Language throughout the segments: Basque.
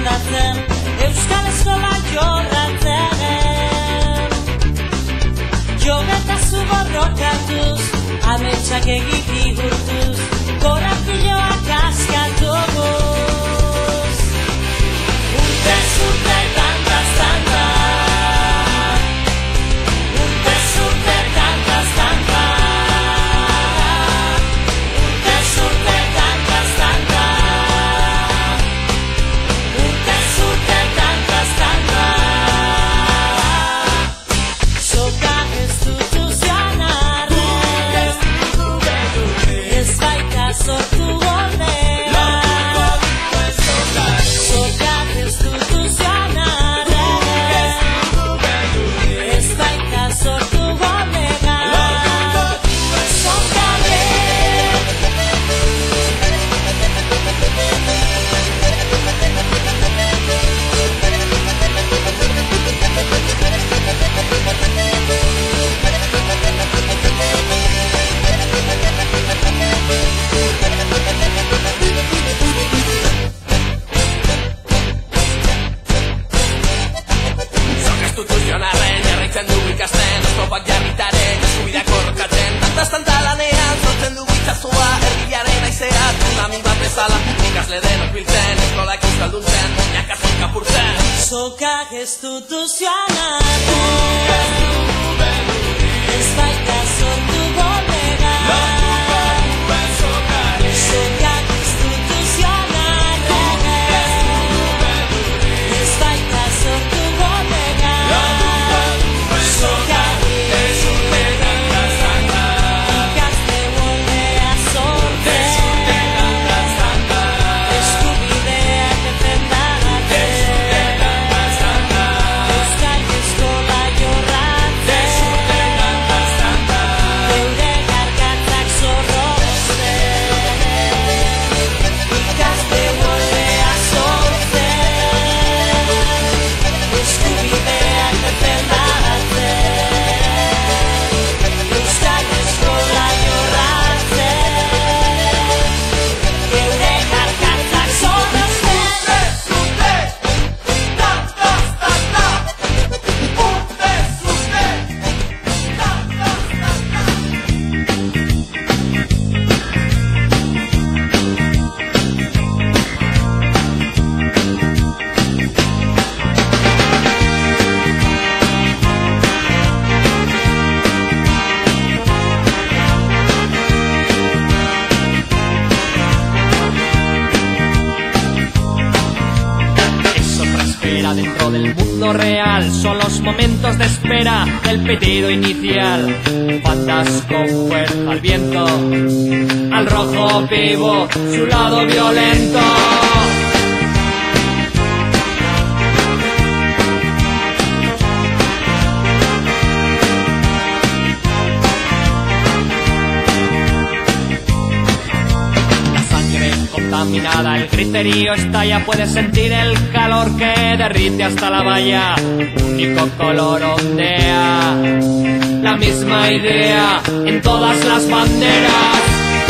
moldatzen, euskal eskola jorratzen. Jogetazu borrokatuz, ametsak egiti hurtuz, korapiloak askatuz. Urtez urte tantaz tanta, urtez urte tantaz tanta, urtez urte tantaz tanta, urtez urte tantaz tanta. Soka ez dutu zian arren, ez baita sortu goldea. Soka ez dutu zian arren, ez baita sortu goldea. Soka Instituzionarren jarraitzen dugu ikasten, oztopak jarritaren eskubideak borrokatzen. Tantaz tanta lanean sortzen dugu itxasua, herriaren aizea tsunami bat bezala. Ikasle denok biltzen, eskolak euskalduntzen, jakazon kapurtzen. soka ez dutu zian arren, ez baita sortu goldea. Soka ez dutu zian arren, ez baita sortu goldea. Soka ez urte tantaz tanta, ikasle moldea sortzen, eskubideak defendatzen, euskal eskola jorratzen, geure gargatzak zorrotzen, ikasle moldea sortzen, eskubideak defendatzen, euskal eskola jorratzen, geure gargatzak zorrotzen. Eso transpira dentro del mundo real. Son los momentos de espera del pitido inicial. Bandas con fuerza al viento, al rojo vivo, su lado violento. La sangre contaminada, el griterío estalla, puedes sentir el calor que derrite hasta la valla. Único color ondea, la misma idea en todas las banderas.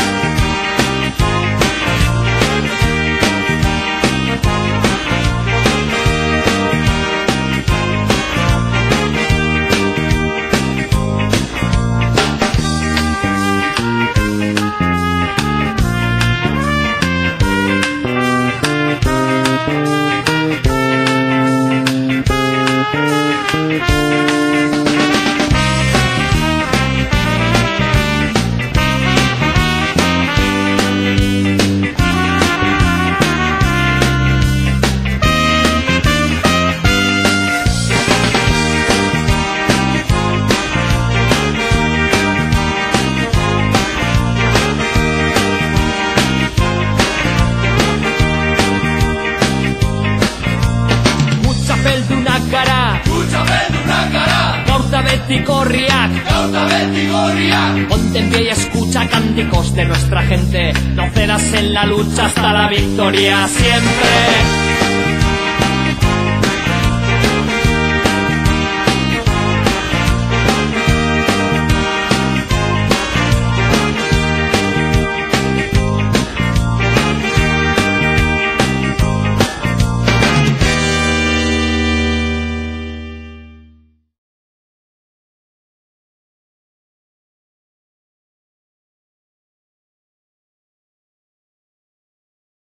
beti gorriak. Ponte en pie y escucha cánticos de nuestra gente. No cedas en la lucha hasta la victoria siempre.